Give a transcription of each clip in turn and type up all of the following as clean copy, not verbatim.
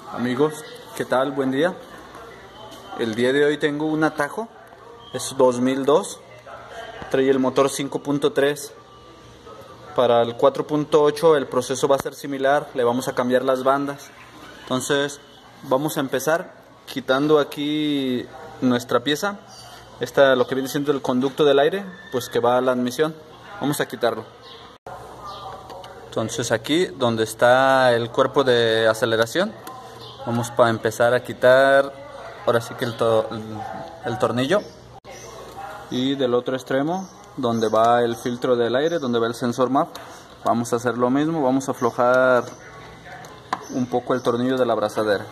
Amigos, ¿qué tal? Buen día. El día de hoy tengo un atajo, es 2002, trae el motor 5.3. Para el 4.8 el proceso va a ser similar, le vamos a cambiar las bandas. Entonces vamos a empezar quitando aquí nuestra pieza, esta lo que viene siendo el conducto del aire, pues que va a la admisión. Vamos a quitarlo. Entonces aquí donde está el cuerpo de aceleración, vamos a empezar a quitar ahora sí que el tornillo, y del otro extremo donde va el filtro del aire, donde va el sensor MAP, vamos a hacer lo mismo, vamos a aflojar un poco el tornillo de la abrazadera.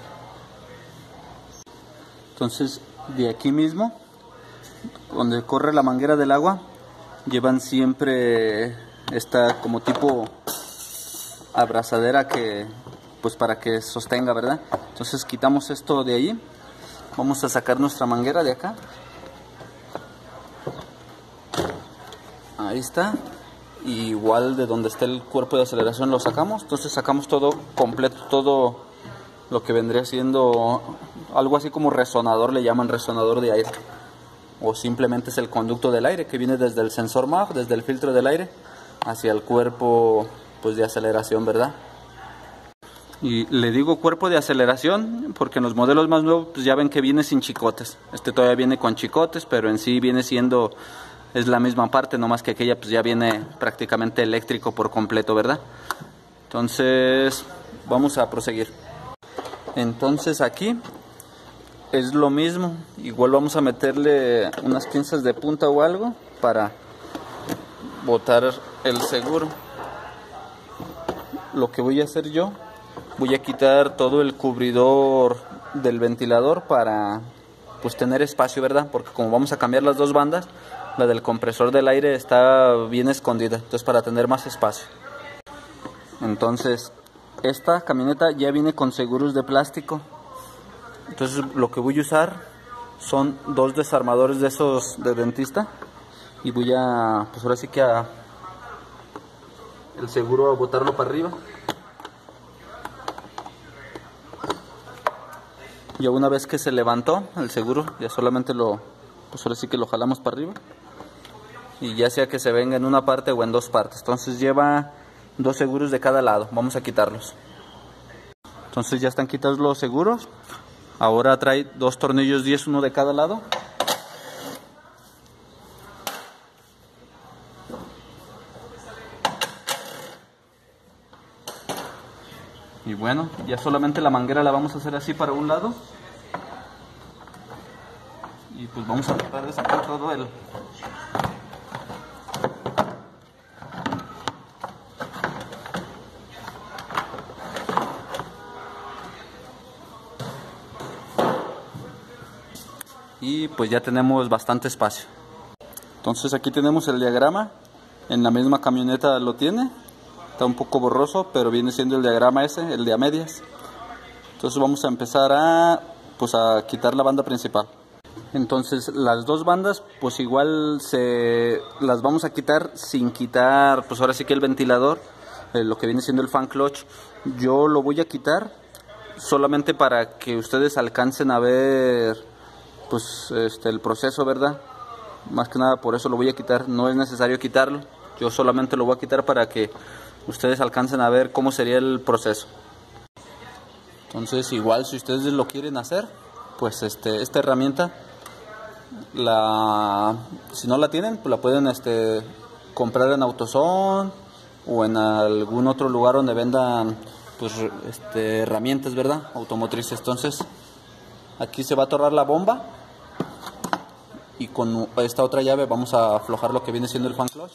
Entonces de aquí mismo, donde corre la manguera del agua, llevan siempre esta como tipo abrazadera que pues para que sostenga, ¿verdad? Entonces quitamos esto de ahí, vamos a sacar nuestra manguera de acá. Ahí está. Y igual de donde está el cuerpo de aceleración lo sacamos. Entonces sacamos todo completo, todo lo que vendría siendo algo así como resonador, le llaman resonador de aire, o simplemente es el conducto del aire que viene desde el sensor MAP, desde el filtro del aire hacia el cuerpo pues de aceleración, ¿verdad? Y le digo cuerpo de aceleración porque en los modelos más nuevos pues ya ven que viene sin chicotes. Este todavía viene con chicotes, pero en sí viene siendo, es la misma parte, nomás que aquella pues ya viene prácticamente eléctrico por completo, ¿verdad? Entonces vamos a proseguir. Entonces aquí es lo mismo, igual vamos a meterle unas pinzas de punta o algo para botar el seguro. Lo que voy a hacer yo, voy a quitar todo el cubridor del ventilador para pues tener espacio, ¿verdad? Porque como vamos a cambiar las dos bandas, la del compresor del aire está bien escondida, entonces para tener más espacio. Entonces esta camioneta ya viene con seguros de plástico, entonces lo que voy a usar son dos desarmadores de esos de dentista, y voy a pues ahora sí que el seguro a botarlo para arriba. Ya una vez que se levantó el seguro, ya solamente pues ahora sí que lo jalamos para arriba, y ya sea que se venga en una parte o en dos partes. Entonces lleva dos seguros de cada lado, vamos a quitarlos. Entonces ya están quitados los seguros. Ahora trae dos tornillos 10, uno de cada lado. Y bueno, ya solamente la manguera la vamos a hacer así para un lado. Y pues vamos a tratar de sacar todo el... Y pues ya tenemos bastante espacio. Entonces aquí tenemos el diagrama. En la misma camioneta lo tiene. Está un poco borroso, pero viene siendo el diagrama ese, el de a medias. Entonces vamos a empezar a quitar la banda principal. Entonces las dos bandas pues igual las vamos a quitar sin quitar pues ahora sí que el ventilador, lo que viene siendo el fan clutch. Yo lo voy a quitar solamente para que ustedes alcancen a ver pues el proceso, ¿verdad? Más que nada por eso lo voy a quitar, no es necesario quitarlo, yo solamente lo voy a quitar para que ustedes alcancen a ver cómo sería el proceso. Entonces igual si ustedes lo quieren hacer, pues esta herramienta, si no la tienen, pues la pueden comprar en AutoZone o en algún otro lugar donde vendan pues herramientas, ¿verdad? Automotrices. Entonces aquí se va a atorrar la bomba y con esta otra llave vamos a aflojar lo que viene siendo el fan clutch.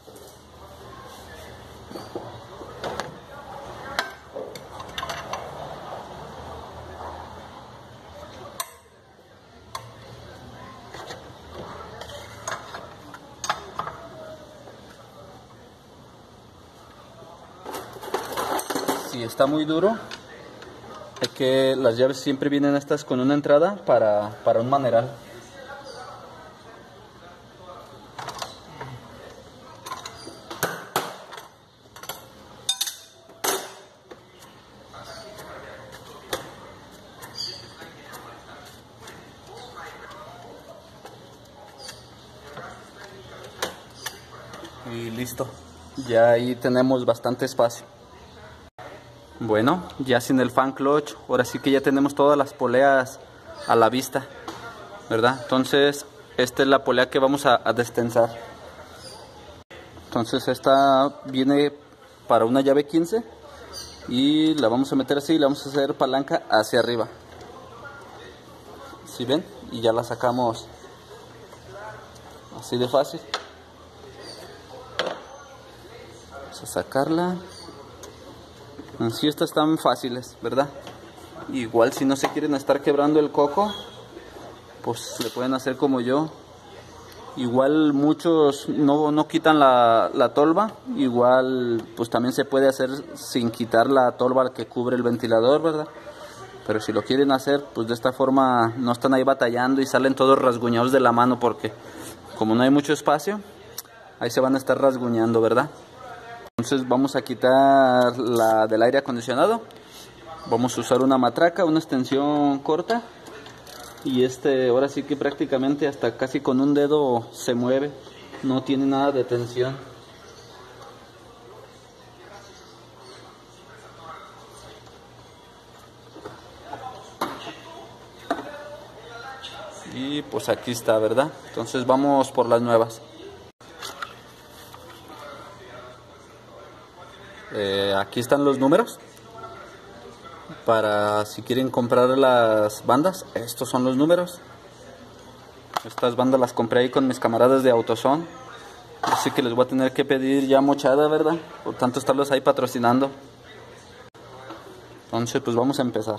Si está muy duro, es que las llaves siempre vienen estas con una entrada para un maneral. listo. Ya ahí tenemos bastante espacio. Bueno, ya sin el fan clutch, ahora sí que ya tenemos todas las poleas a la vista, ¿verdad? Entonces, esta es la polea que vamos a destensar. Entonces, esta viene para una llave 15 y la vamos a meter así y la vamos a hacer palanca hacia arriba. ¿Sí ven? Y ya la sacamos así de fácil. Vamos a sacarla. Así estas están fáciles, ¿verdad? Igual si no se quieren estar quebrando el coco, pues le pueden hacer como yo. Igual muchos no quitan la tolva. Igual pues también se puede hacer sin quitar la tolva que cubre el ventilador, ¿verdad? Pero si lo quieren hacer, pues de esta forma no están ahí batallando y salen todos rasguñados de la mano, porque como no hay mucho espacio, ahí se van a estar rasguñando, ¿verdad? Entonces vamos a quitar la del aire acondicionado. Vamos a usar una matraca, una extensión corta. Y ahora sí que prácticamente hasta casi con un dedo se mueve. No tiene nada de tensión. Y pues aquí está, ¿verdad? Entonces vamos por las nuevas. Aquí están los números para si quieren comprar las bandas. Estos son los números. Estas bandas las compré ahí con mis camaradas de AutoZone, así que les voy a tener que pedir ya mochada, ¿verdad? Por tanto estarlos ahí patrocinando. Entonces pues vamos a empezar.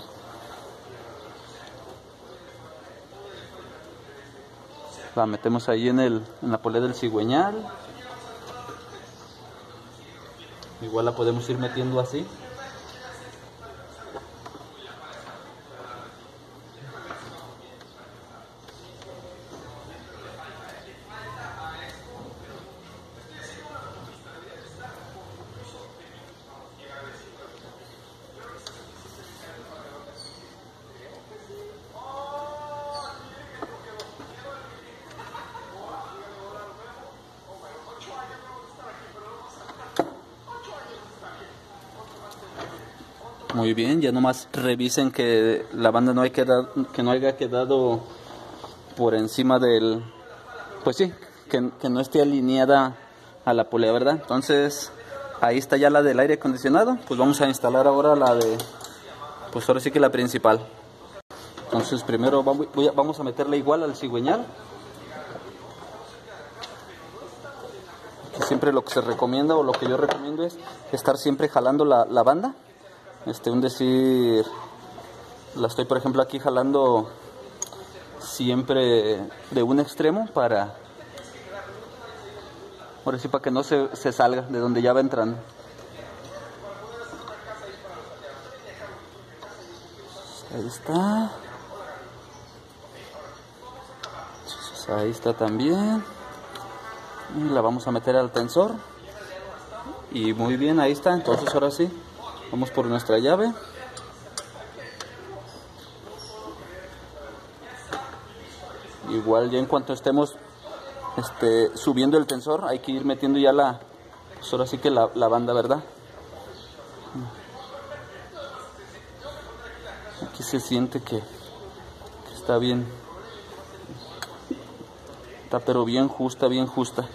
La metemos ahí en la polea del cigüeñal. Igual la podemos ir metiendo así. Muy bien, ya nomás revisen que la banda no haya quedado por encima del... Pues sí, que no esté alineada a la polea, ¿verdad? Entonces, ahí está ya la del aire acondicionado. Pues vamos a instalar ahora la de... Pues ahora sí que la principal. Entonces, primero vamos a meterle igual al cigüeñal. Siempre lo que se recomienda, o lo que yo recomiendo, es estar siempre jalando la banda. Un decir, la estoy por ejemplo aquí jalando siempre de un extremo para que no se salga de donde ya va entrando. Ahí está. Ahí está también. Y la vamos a meter al tensor. Y muy bien, ahí está. Entonces ahora sí, vamos por nuestra llave. Igual ya en cuanto estemos subiendo el tensor, hay que ir metiendo ya pues ahora sí que la banda, ¿verdad? Aquí se siente que está bien. Está pero bien justa, bien justa.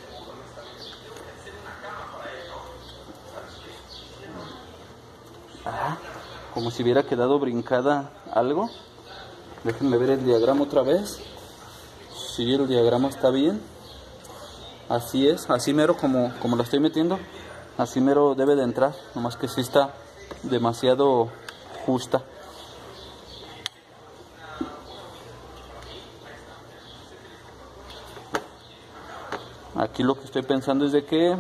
Como si hubiera quedado brincada algo. Déjenme ver el diagrama otra vez. Sí, el diagrama está bien. Así es, así mero como lo estoy metiendo, así mero debe de entrar. Nomás que sí está demasiado justa. Aquí lo que estoy pensando es de que,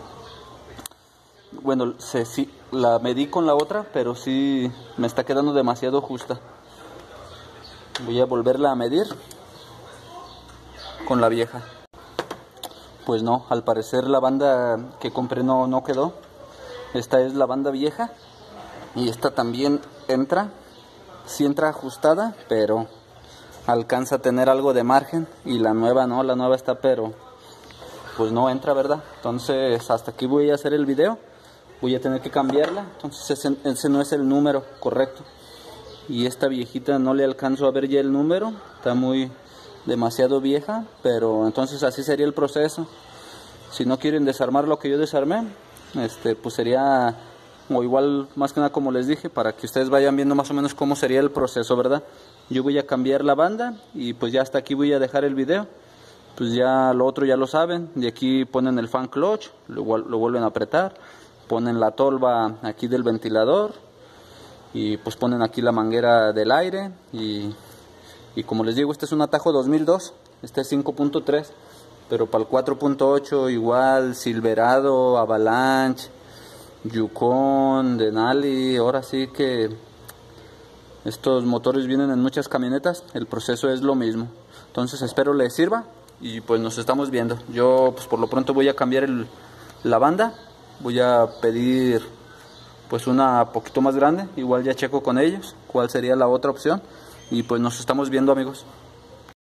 bueno, sí, la medí con la otra, pero sí me está quedando demasiado justa. Voy a volverla a medir con la vieja. Pues no, al parecer la banda que compré no quedó. Esta es la banda vieja y esta también entra. Sí entra ajustada, pero alcanza a tener algo de margen. Y la nueva no, la nueva está pero pues no entra, ¿verdad? Entonces hasta aquí voy a hacer el video, voy a tener que cambiarla. Entonces ese no es el número correcto, y esta viejita no le alcanzo a ver ya el número, está demasiado vieja, pero entonces así sería el proceso. Si no quieren desarmar lo que yo desarmé, pues sería, o igual, más que nada como les dije, para que ustedes vayan viendo más o menos cómo sería el proceso, ¿verdad? Yo voy a cambiar la banda y pues ya hasta aquí voy a dejar el video. Pues ya lo otro ya lo saben, de aquí ponen el fan clutch, lo vuelven a apretar, ponen la tolva aquí del ventilador y pues ponen aquí la manguera del aire y como les digo, este es un Atajo 2002, este es 5.3, pero para el 4.8 igual Silverado, Avalanche, Yukon, Denali, ahora sí que estos motores vienen en muchas camionetas, el proceso es lo mismo. Entonces espero les sirva y pues nos estamos viendo. Yo pues por lo pronto voy a cambiar la banda, voy a pedir pues una poquito más grande, igual ya checo con ellos cuál sería la otra opción y pues nos estamos viendo, amigos.